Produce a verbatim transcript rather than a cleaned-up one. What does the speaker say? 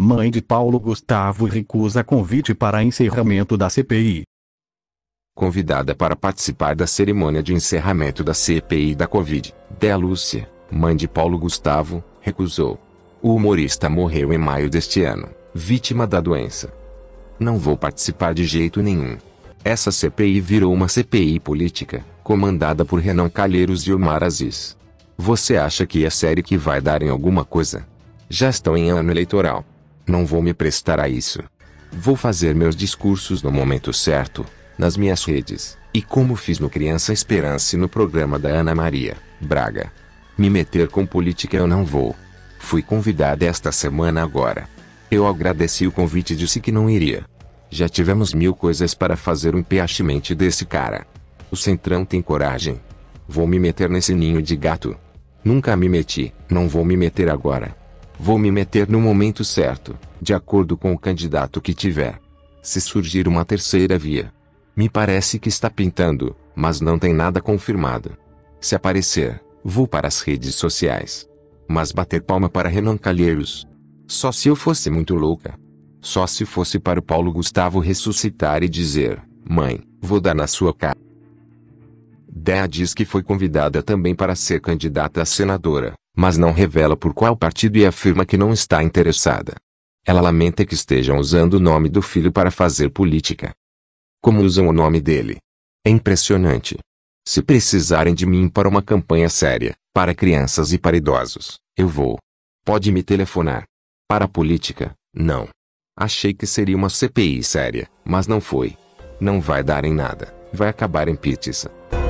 Mãe de Paulo Gustavo recusa convite para encerramento da C P I. Convidada para participar da cerimônia de encerramento da C P I da Covid, Déa Lúcia, mãe de Paulo Gustavo, recusou. O humorista morreu em maio deste ano, vítima da doença. Não vou participar de jeito nenhum. Essa C P I virou uma C P I política, comandada por Renan Calheiros e Omar Aziz. Você acha que é sério que vai dar em alguma coisa? Já estão em ano eleitoral. Não vou me prestar a isso. Vou fazer meus discursos no momento certo, nas minhas redes, e como fiz no Criança Esperança e no programa da Ana Maria Braga. Me meter com política eu não vou. Fui convidada esta semana agora. Eu agradeci o convite e disse que não iria. Já tivemos mil coisas para fazer o impeachment desse cara. O Centrão tem coragem. Vou me meter nesse ninho de gato. Nunca me meti, não vou me meter agora. Vou me meter no momento certo, de acordo com o candidato que tiver. Se surgir uma terceira via. Me parece que está pintando, mas não tem nada confirmado. Se aparecer, vou para as redes sociais. Mas bater palma para Renan Calheiros. Só se eu fosse muito louca. Só se fosse para o Paulo Gustavo ressuscitar e dizer, mãe, vou dar na sua cara. Déa diz que foi convidada também para ser candidata a senadora, mas não revela por qual partido e afirma que não está interessada. Ela lamenta que estejam usando o nome do filho para fazer política. Como usam o nome dele? É impressionante. Se precisarem de mim para uma campanha séria, para crianças e para idosos, eu vou. Pode me telefonar. Para a política, não. Achei que seria uma C P I séria, mas não foi. Não vai dar em nada, vai acabar em pizza.